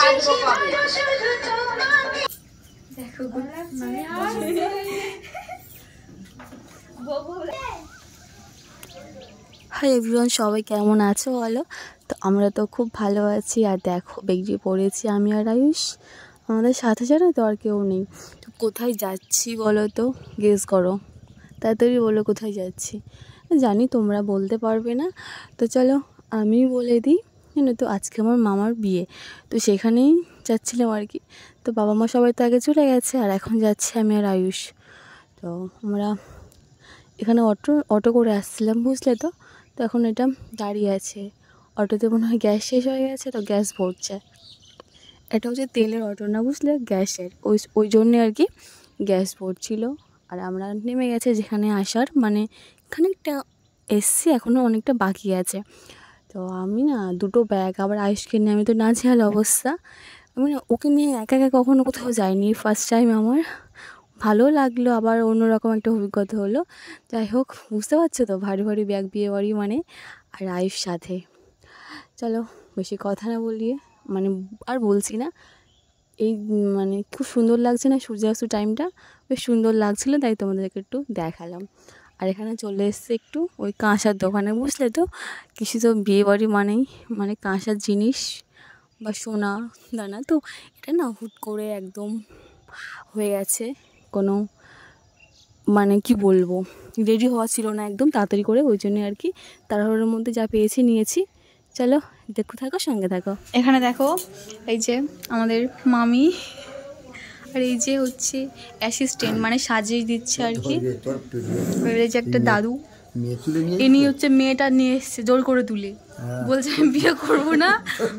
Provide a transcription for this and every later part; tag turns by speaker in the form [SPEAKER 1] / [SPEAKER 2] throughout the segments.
[SPEAKER 1] Hi everyone, সবাই কেমন আছো বলো? তো আমরা তো খুব ভালো আছি। আর দেখো বেরিয়ে পড়েছি আমি আর আয়ুষ, আমাদের সাথে জানো তো আর কেউ নেই। তো কোথায় যাচ্ছি বলো তো, গেস করো, তাড়াতাড়ি বলো কোথায় যাচ্ছি। জানি তোমরা বলতে পারবে না, তো চলো আমি বলে দিই। জানো তো আজকে আমার মামার বিয়ে, তো সেখানেই যাচ্ছিলাম আর কি। তো বাবা মা সবাই তো আগে চলে গেছে, আর এখন যাচ্ছি আমি আর আয়ুষ। তো আমরা এখানে অটো করে আসছিলাম, বুঝলে তো। তো এখন এটা দাঁড়িয়ে আছে, অটোতে মনে হয় গ্যাস শেষ হয়ে গেছে, তো গ্যাস ভরছে। এটা হচ্ছে তেলের অটো না, বুঝলে, গ্যাসের, ওই জন্যে আর কি গ্যাস ভরছিল। আর আমরা নেমে গেছে যেখানে আসার, মানে খানিকটা এসছি, এখনও অনেকটা বাকি আছে। তো আমি না দুটো ব্যাগ, আবার আয়ুষকে নিয়ে আমি তো নাজেহাল অবস্থা। আমি না ওকে নিয়ে একা একা কখনো কোথাও যাইনি, ফার্স্ট টাইম আমার। ভালো লাগলো, আবার অন্যরকম একটা অভিজ্ঞতা হলো। যাই হোক, বুঝতে পারছো তো, ভারী ভারী ব্যাগ, বিয়ে বাড়ি মানে। আর আয়ুষ সাথে। চলো বেশি কথা না বলিয়ে, মানে আর বলছি না, এই মানে খুব সুন্দর লাগছে না সূর্যাস্ত টাইমটা, বেশ সুন্দর লাগছিলো, তাই তোমাদেরকে একটু দেখালাম। আর এখানে চলে এসছে একটু ওই কাঁসার দোকানে, বুঝলে তো। কিছু তো বিয়ে বাড়ি মানেই মানে কাঁসার জিনিস বা সোনা দানা, তো এটা না হুট করে একদম হয়ে গেছে, কোনো মানে কি বলবো, রেডি হওয়া ছিল না একদম তাড়াতাড়ি করে, ওই জন্যে আর কি তাড়াহুড়োর মধ্যে যা পেয়েছি নিয়েছি। চলো দেখো, থাকো, সঙ্গে থাকো।
[SPEAKER 2] এখানে দেখো, এই যে আমাদের মামি, আর এই যে হচ্ছে অ্যাসিস্ট্যান্ট, মানে সাজিয়ে দিচ্ছে আর কি। এই যে একটা দাদু, ইনি হচ্ছে মেয়েটা নিয়ে এসছে জোর করে তুলে, বলছে আমি বিয়ে করবো না।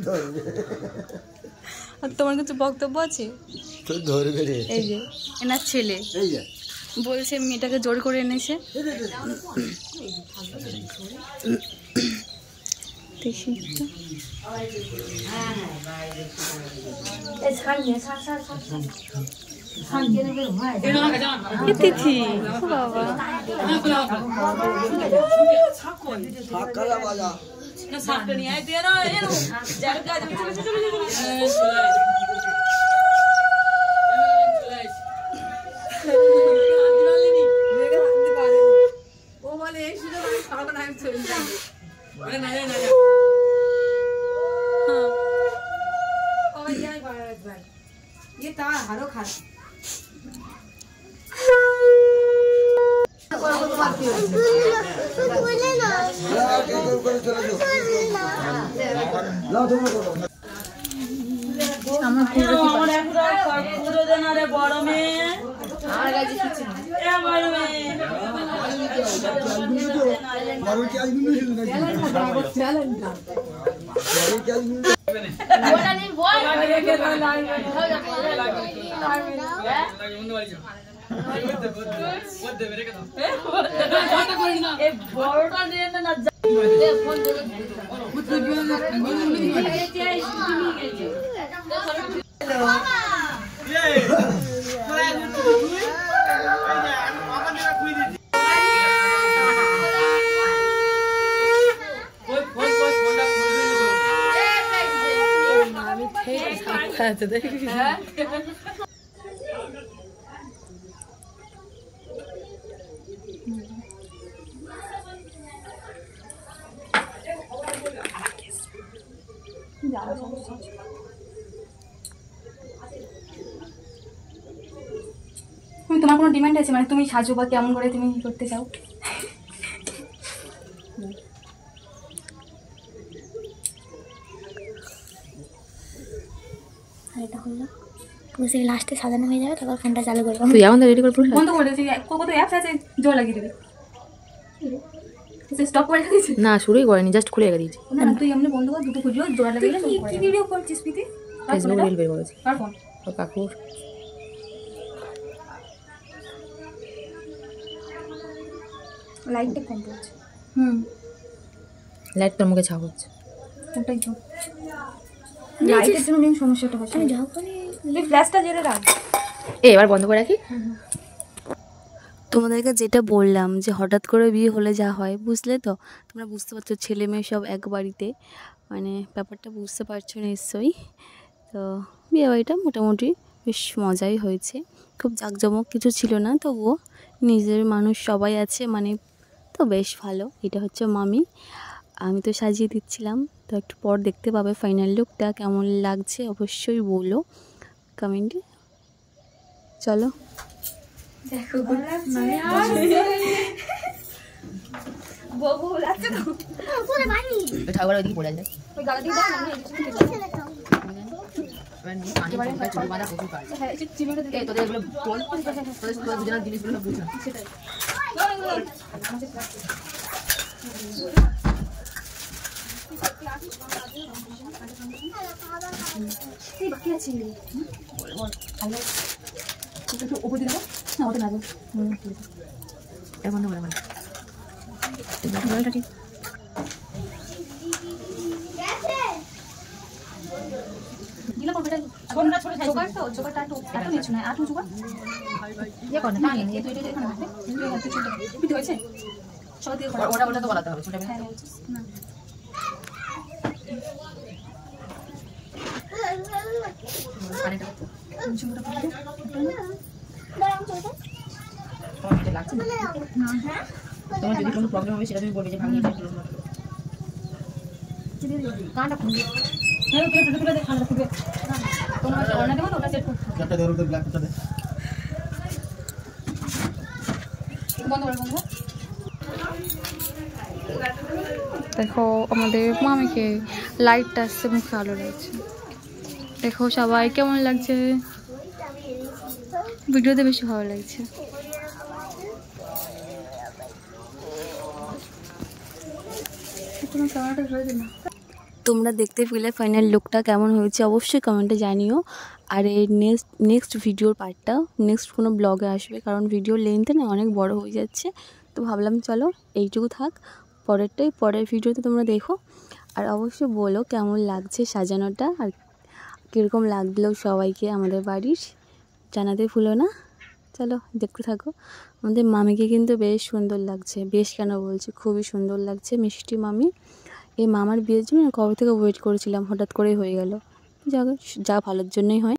[SPEAKER 2] আর তোমার কিছু বক্তব্য আছে? এই যে এনার ছেলে বলছে মেয়েটাকে জোর করে এনেছে। তিথি বাবা
[SPEAKER 3] ये ता हारो खा তোমার কোনো ডিমান্ড আছে, মানে তুমি সাজো বা কেমন করে তুমি করতে চাও?
[SPEAKER 4] এটা হলো পুরো সেই লাস্টে সাজানো হয়ে যাবে, তারপর ফোনটা চালু করবো।
[SPEAKER 2] তুই এখন রেডি করে পুরো
[SPEAKER 3] বন্ধ করে দিয়েছি, কত অ্যাপস আছে জোর লাগিয়ে দিবি। স্টপ করে দিয়েছি
[SPEAKER 2] না, শুরুই করেনি, জাস্ট খুলে রেখে দিয়েছি।
[SPEAKER 3] না তুই এমনি বন্ধ কর, দুটো খুঁজো জোড়া লাগিয়ে দিলে কি ভিডিও করছিস পিতি?
[SPEAKER 2] ফেসবুক রিল বের করেছি।
[SPEAKER 3] কার ফোন?
[SPEAKER 2] ও কাকুর।
[SPEAKER 3] লাইটটা কম পড়ছে।
[SPEAKER 2] লাইট তোর মুখে ছাপ হচ্ছে।
[SPEAKER 3] ওটাই তো লাইটের জন্য মেন সমস্যাটা হচ্ছে।
[SPEAKER 4] আমি যখনই
[SPEAKER 3] তুই ফ্ল্যাশটা জেলে রাখ।
[SPEAKER 2] এবার বন্ধ করে রাখি।
[SPEAKER 1] তোমাদেরকে যেটা বললাম যে হঠাৎ করে বিয়ে হলে যা হয়, বুঝলে তো। তোমরা বুঝতে পারছো, ছেলে মেয়ে সব এক বাড়িতে, মানে ব্যাপারটা বুঝতে পারছো নিশ্চয়ই। তো বিয়েবাড়িটা মোটামুটি বেশ মজাই হয়েছে, খুব জাঁকজমক কিছু ছিল না, তবুও নিজের মানুষ সবাই আছে মানে, তো বেশ ভালো। এটা হচ্ছে মামি, আমি তো সাজিয়ে দিচ্ছিলাম। তো একটু পর দেখতে পাবে ফাইনাল লুকটা কেমন লাগছে, অবশ্যই বলো কমেন্টে। চলো
[SPEAKER 2] দেখো
[SPEAKER 3] তোমার যদি কোনো প্রবলেম হবে সেটা তুমি বলবে যে ভাঙিয়ে কানটা খুলবে। হ্যাঁ ওকে একটু খুলে দে, কানটা খুলবে। তোমার অর্ডার দেবো তো ওটা সেট করতে। একটা ধরো তো ব্ল্যাকটা দে। বন্ধ করে বন্ধ।
[SPEAKER 2] দেখো আমাদের মামিকে লাইটটা আসছে, মুখে আলো লাগছে। দেখো সবাই কেমন লাগছে, ভিডিওতে বেশি ভালো লাগছে।
[SPEAKER 1] তোমরা দেখতে পেলে ফাইনাল লুকটা কেমন হয়েছে অবশ্যই কমেন্টে জানিও। আর এই নেক্সট ভিডিওর পার্টটা নেক্সট কোনো ব্লগে আসবে, কারণ ভিডিও লেন্থে না অনেক বড় হয়ে যাচ্ছে। তো ভাবলাম চলো এইটুকু থাক, পরের ভিডিওতে তোমরা দেখো। আর অবশ্যই বলো কেমন লাগছে সাজানোটা, আর কীরকম লাগলো সবাইকে আমাদের বাড়ির, জানাতে ভুলো না। চলো দেখতে থাকো। আমাদের মামিকে কিন্তু বেশ সুন্দর লাগছে, বেশ কেন বলছি, খুবই সুন্দর লাগছে মিষ্টি মামি। এই মামার বিয়ের জন্য কবে থেকে ওয়েট করেছিলাম, হঠাৎ করেই হয়ে গেল। যা ভালোর জন্যই হয়।